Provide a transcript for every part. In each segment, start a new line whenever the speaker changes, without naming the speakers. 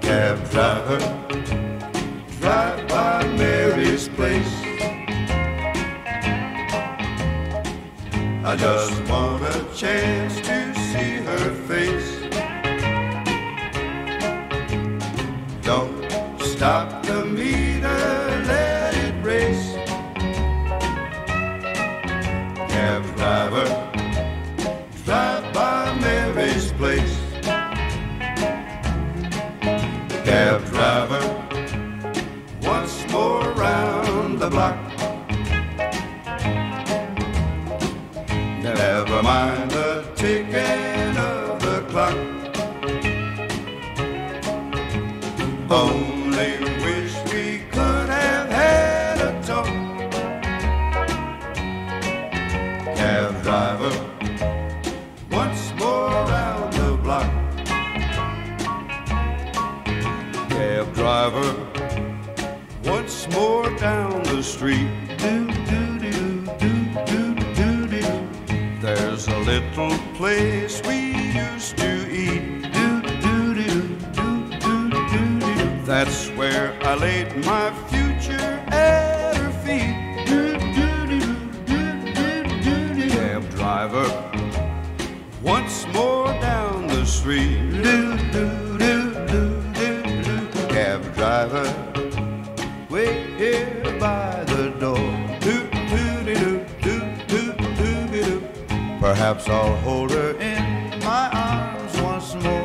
Cab driver, drive by Mary's place. I just want a chance to see her face. Don't stop the meter, let it race. Cab driver, drive by Mary's place. Cab driver, once more round the block. Never mind the ticking of the clock. Only wish we could have had a talk. Cab driver, once more round the block. Cab driver, once more down the street. There's a little place we used to eat. That's where I laid my future at her feet. Cab driver, once more down the street. Cab driver, wait here by the door. Perhaps I'll hold her in my arms once more.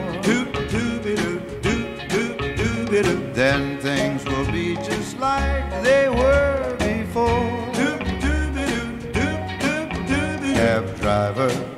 Then things will be just like they were before. Cab driver,